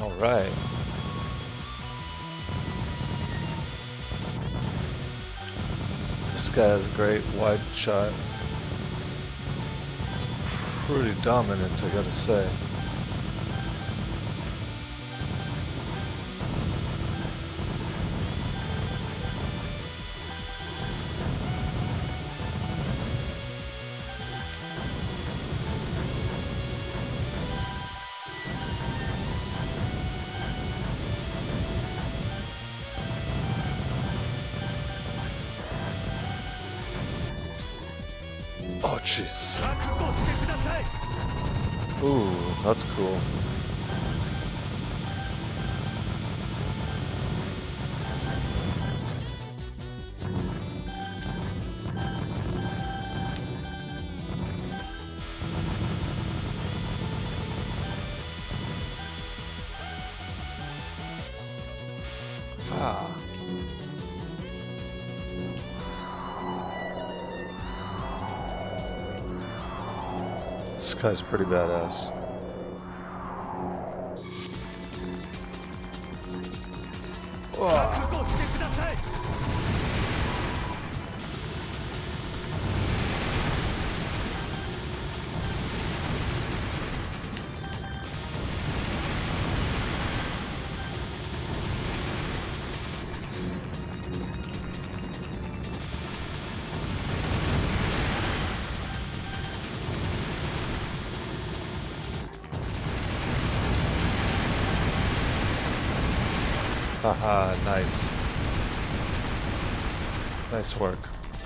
Alright. This guy has a great wide shot. It's pretty dominant, I gotta say. Oh, jeez. Ooh, that's cool. Ah. This guy's pretty badass. Whoa. Haha, nice. Nice work.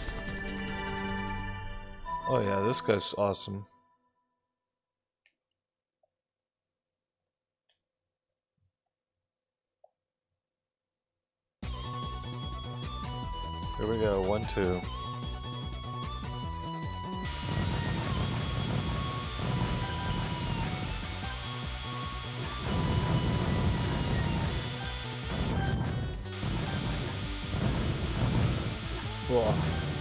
Oh yeah, this guy's awesome. Here we go, 1, 2. Whoa.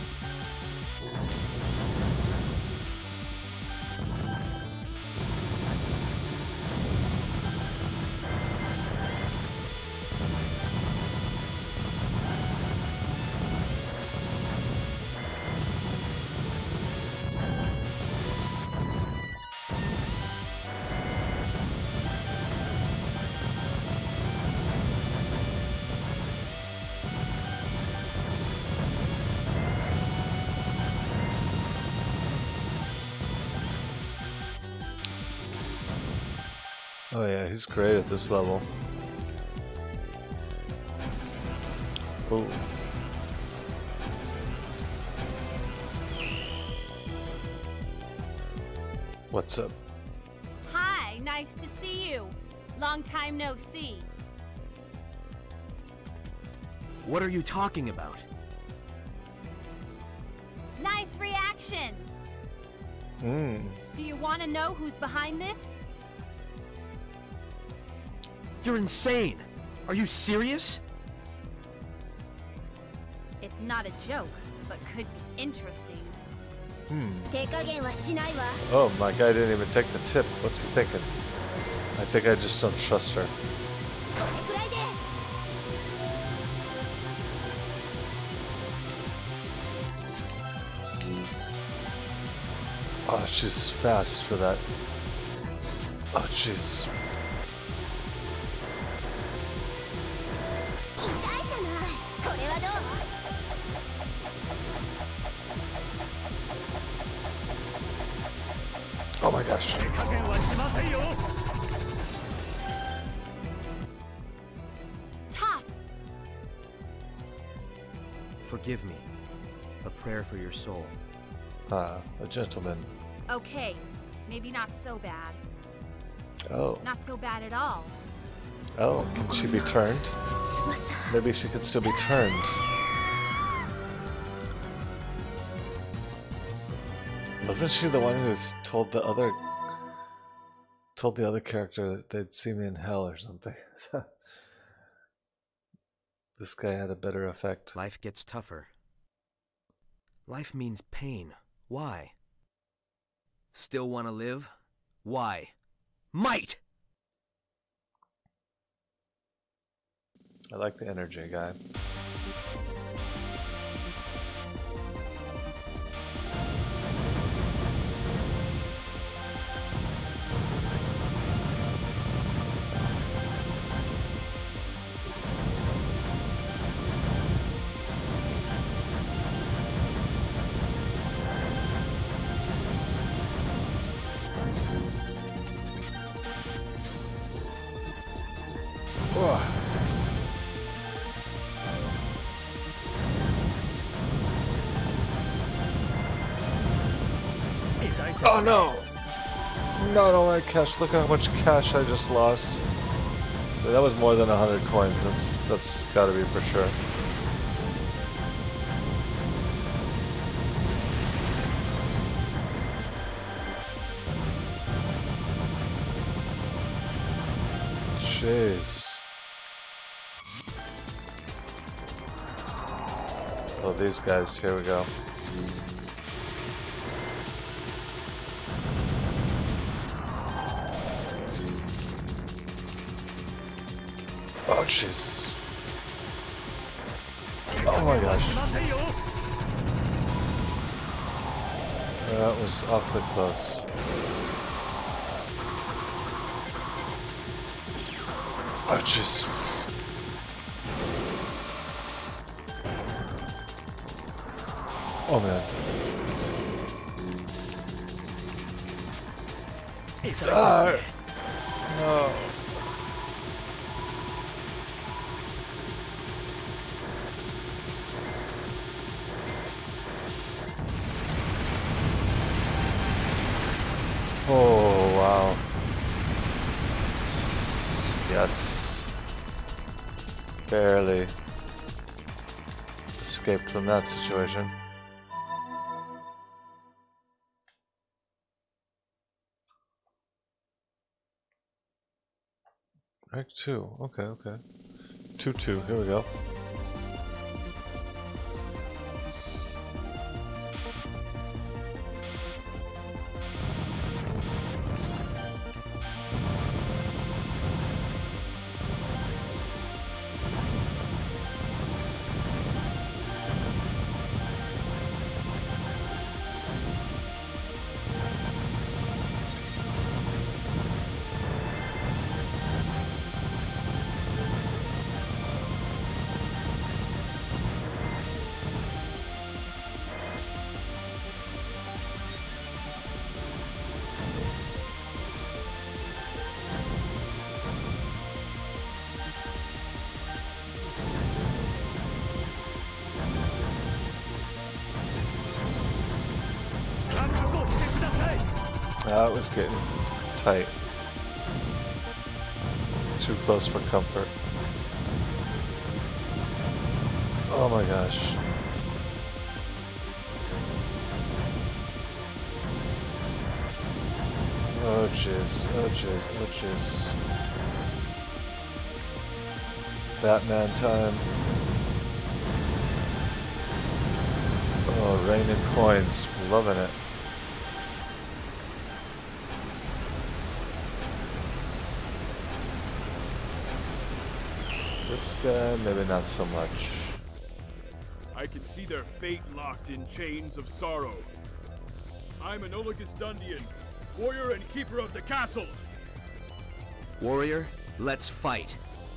Oh yeah, he's great at this level. Oh. What's up? Hi, nice to see you. Long time no see. What are you talking about? Nice reaction. Do you want to know who's behind this? You're insane! Are you serious? It's not a joke, but could be interesting. Oh, my guy didn't even take the tip. What's he thinking? I think I just don't trust her. Oh, she's fast for that. Oh, jeez. Oh my gosh. Tough. Forgive me. A prayer for your soul. Ah, a gentleman. Okay, maybe not so bad. Oh. Not so bad at all. Oh, can she be turned? Maybe she could still be turned. Wasn't she the one who's told the other character that they'd see me in hell or something? This guy had a better effect. Life gets tougher. Life means pain. Why? Still want to live? Why? Might! I like the energy, guy. Oh no! Not all my cash. Look how much cash I just lost. Dude, that was more than 100 coins. That's gotta be for sure. Jeez. Oh, these guys. Here we go. Oh, jeez. Oh my gosh. That was awfully close. Oh, jeez. Oh, man. No. Oh, wow. Yes. Barely escaped from that situation. Rank 2. Okay, okay. 2-2. Here we go. That was getting tight. Too close for comfort. Oh my gosh. Oh jeez, oh jeez, oh jeez. Batman time. Oh, raining coins. Loving it. This guy, maybe not so much. I can see their fate locked in chains of sorrow. I'm an Olagus Dundian, warrior and keeper of the castle. Warrior, let's fight.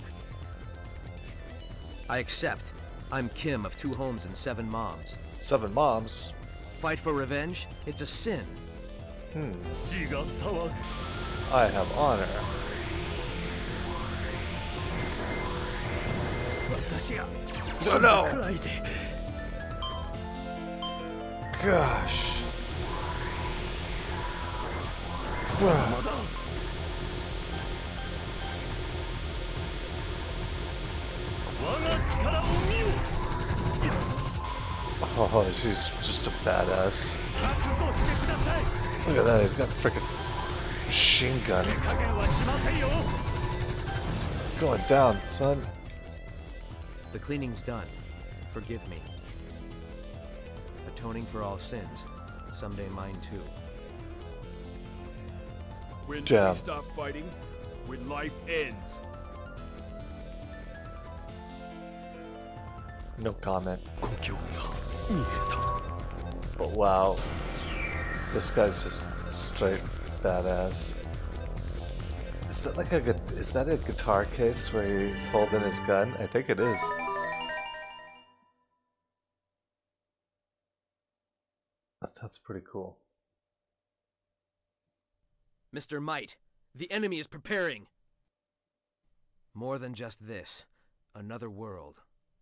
I accept. I'm Kim of 2 homes and 7 moms. 7 moms? Fight for revenge? It's a sin. I have honor. No, no! Gosh. Oh, she's just a badass. Look at that, he's got a freaking machine gun. Going down, son. The cleaning's done. Forgive me. Atoning for all sins. Someday mine too. When do we stop fighting? When life ends. No comment. But wow, this guy's just straight badass. Is that like is that a guitar case where he's holding his gun? I think it is. That's pretty cool. Mr. Might, the enemy is preparing. More than just this, another world.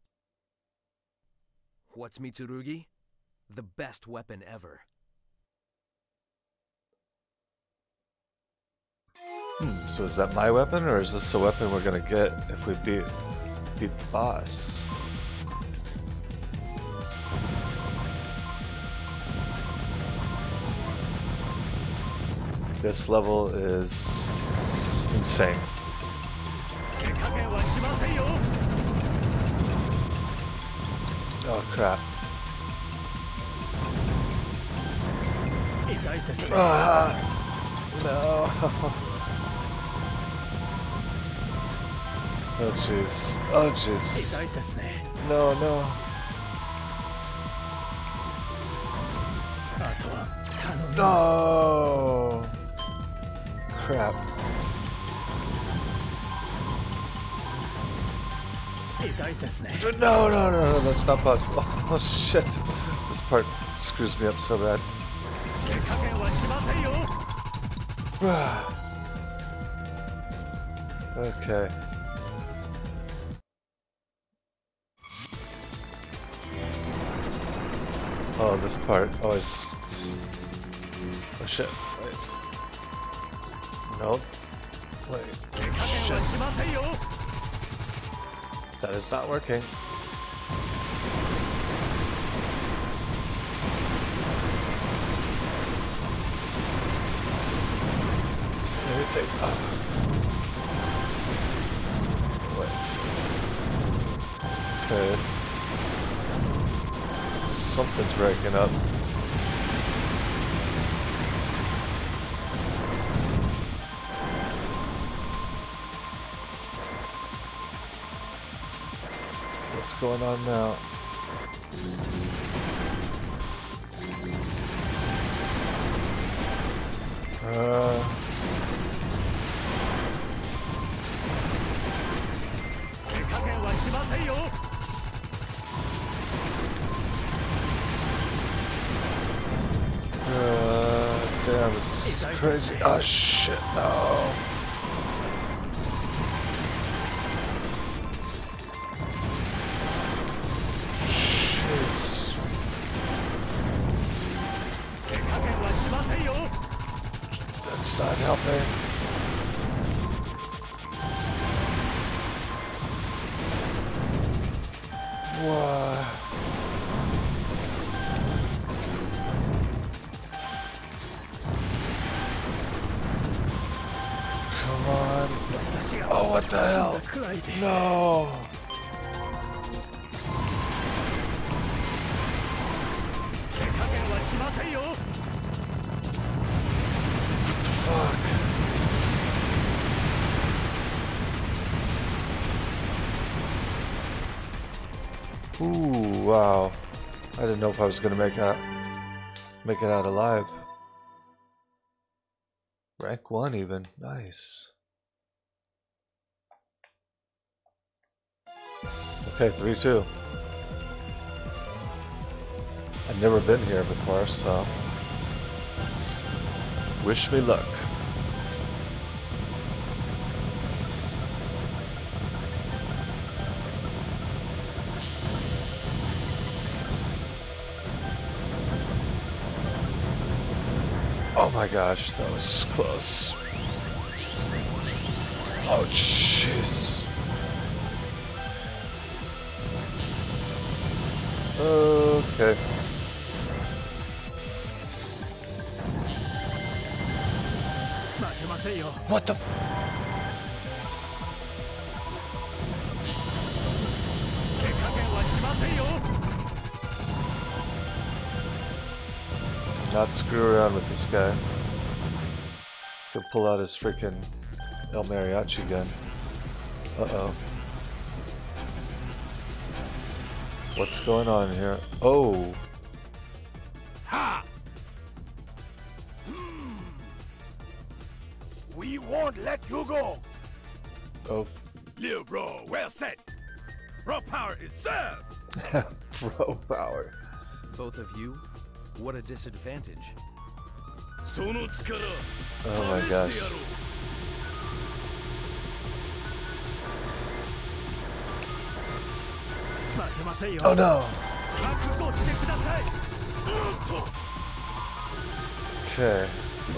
What's Mitsurugi? The best weapon ever. So is that my weapon, or is this a weapon we're gonna get if we beat the boss? This level is insane. Oh crap. No. Oh jeez. Oh jeez. No, no. No. Crap. No, no, no, no, that's not possible. Oh shit. This part screws me up so bad. Okay. Oh, this part. Oh, oh shit. Wait. Nope. Wait. Shit. That is not working. Is there anything? Oh. Wait. Okay. Something's breaking up. What's going on now? Damn, this is crazy. Oh shit, no. That's not helping. What? Come on. Oh, what the hell? No. Fuck. Ooh, wow. I didn't know if I was gonna make it out alive. Rank 1 even. Nice. Okay, 3-2. I've never been here before, so wish me luck. Oh my gosh, that was close. Oh jeez. Okay. What the Not screw around with this guy. He'll pull out his freaking El Mariachi gun. Uh-oh. What's going on here? Oh. Ha! We won't let you go. Oh. Lil bro, well said. Raw power is served. Bro power. Both of you? What a disadvantage. Oh my gosh. Oh no! Okay.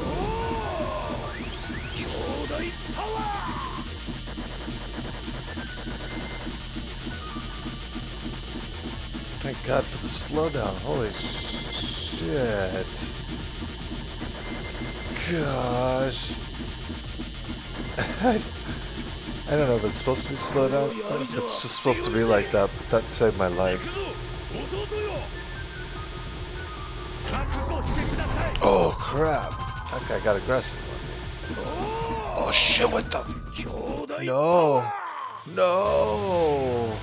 Thank God for the slowdown. Holy shit. Gosh. I don't know if it's supposed to be slowed down or if it's just supposed to be like that, but that saved my life. Oh crap. That guy got aggressive on me. Oh shit, what the? No. No.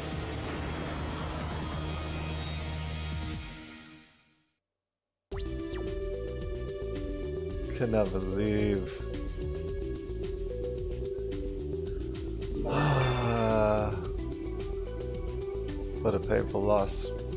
Cannot believe. What a painful loss.